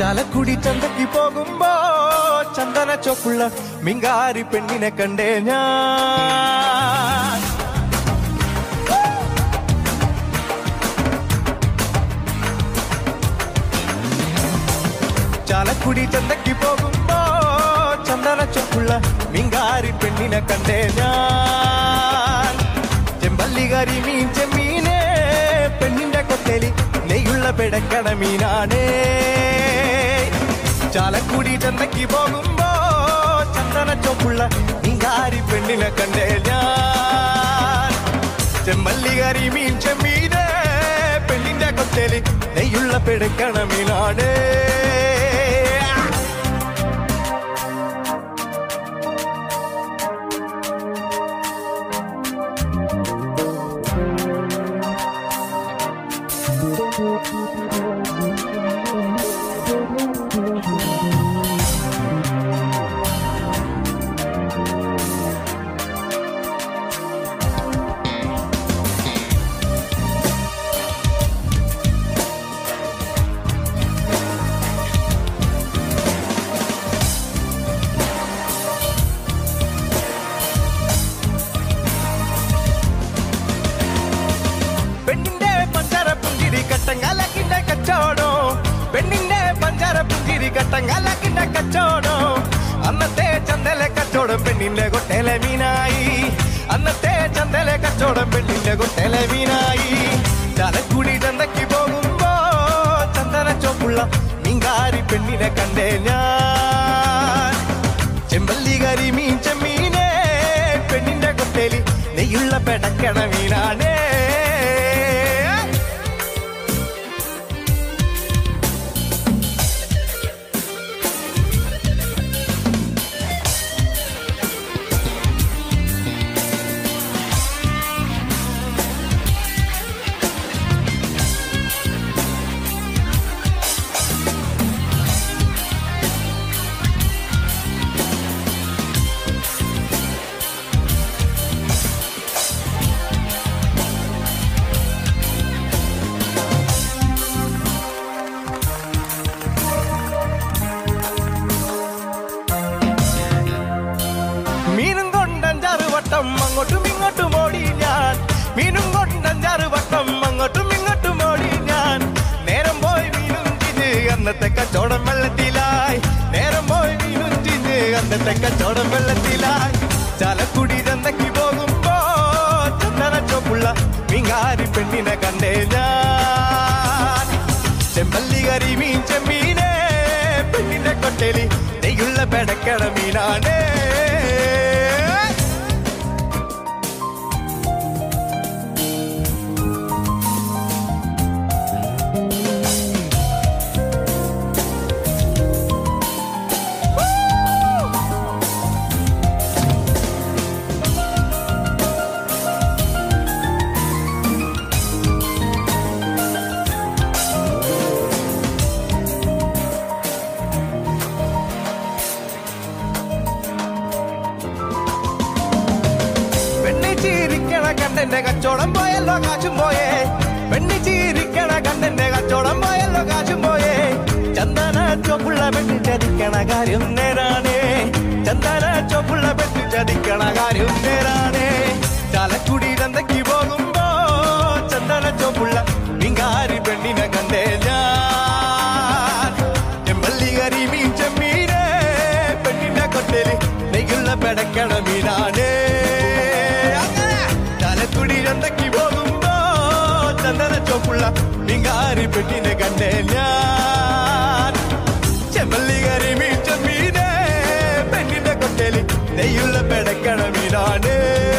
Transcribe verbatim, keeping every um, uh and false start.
ചാലക്കുടി ചന്തയ്ക്ക് പോകുമ്പോ ചന്ദന ചോപ്പുള്ള മിങ്കാരി പെണ്ണിനെ കണ്ടേ ഞാൻ. ചാലക്കുടി ചന്തയ്ക്ക് പോകുമ്പോ ചന്ദന ചോപ്പുള്ള മിങ്കാരി പെണ്ണിനെ കണ്ടേ ഞാൻ. ചെമ്പല്ലികാരി മീൻ ചെമ്മീനെ പെണ്ണിന്റെ കൊത്തേലി നെയ്യുള്ള പിടക്കണ മീനാണേ. ചാലക്കുടി ചന്തയ്ക്ക് പോകുമ്പോ ചന്ദന ചോപ്പുള്ള മിങ്കാരി പെണ്ണിനെ കണ്ടേ ഞാൻ. ചെമ്പല്ലികാരി മീൻ ചെമ്മീനെ പെണ്ണിന്റെ കൊത്തേലി നെയ്യുള്ള പിടക്കണ മീനാണേ. കട്ടങ്ങലക്കിന്റെ കച്ചോടം പെണ്ണിന്റെ പഞ്ചാര പുഞ്ചിരി കട്ടങ്ങലക്കിന്റെ കച്ചോടം. അന്നത്തെ ചന്തലെ കച്ചോടം പെണ്ണിന്റെ കൊട്ടേലെ മീനായി. അന്നത്തെ ചന്തലെ കച്ചോടം പെണ്ണിന്റെ കൊട്ടേലെ മീനായി. ചാലക്കുടി ചന്തയ്ക്ക് പോകുമ്പോ ചന്ദന ചോപ്പുള്ള മീൻകാരി പെണ്ണിനെ കണ്ടേ ഞാൻ. ചെമ്പല്ലികാരി മീൻ ചെമ്മീനെ പെണ്ണിന്റെ കൊട്ടേലി നെയ്യുള്ള പെടക്കണ മീനാണേ. മീനും കൊണ്ടഞ്ചാറ് വട്ടം അങ്ങോട്ടും ഇങ്ങോട്ടും ഓടി ഞാൻ. മീനും കൊണ്ടഞ്ചാറ് വട്ടം അങ്ങോട്ടും ഇങ്ങോട്ടും ഓടി ഞാൻ. നേരം പോയി മീനും ചിഞ്ഞ് അന്നത്തെ കച്ചവടം വെള്ളത്തിലായി. നേരം പോയി മീനും ചിഞ്ഞ് അന്നത്തെ കച്ചവടം വെള്ളത്തിലായി. ചാലക്കുടി ചന്തയ്ക്ക് പോകുമ്പോ ചന്ദന ചോപ്പുള്ള മീൻകാരി പെണ്ണിനെ കണ്ടേ ഞാൻ. ചെമ്പല്ലികാരി മീൻ ചെമ്മീനെ പെണ്ണിന്റെ കൊട്ടേലി നെയ്യുള്ള പെടക്കണ മീനാണേ. കണ്ടെ കച്ചോടം പോയല്ലോ കാശും പോയേ. പെണ്ണി ചീരിക്കണ കണ്ടെ കച്ചോടം പോയല്ലോ കാശും പോയേ. ചന്ദന ചോപ്പുള്ള പെണ്ണി ചതിക്കണ കാര്യം നേരാണേ. ചന്ദന ചോപ്പുള്ള പെണ്ണി ചതിക്കണ കാര്യം നേരാണേ. ചാലക്കുടി ചന്തയ്ക്ക് പോകുമ്പോ ചന്ദന ചോപ്പുള്ള മീൻകാരി പെണ്ണിനെ കണ്ടേ ഞാൻ. ചെമ്പല്ലികാരി മീൻ ചെമ്മീനെ പെണ്ണിന്റെ കൊട്ടേലി നെയ്യുള്ള പെടക്കണ മീനാണേ. ചാലക്കുടി ചന്തയ്ക്ക് പോകുമ്പോ ചന്ദന ചോപ്പുള്ള മീൻകാരി പെണ്ണിനെ കണ്ടേ ഞാൻ. ചെമ്പല്ലികാരി മീൻ ചെമ്മീനെ പെണ്ണിന്റെ കൊട്ടേലി നെയ്യുള്ള പെടക്കണ മീനാണേ.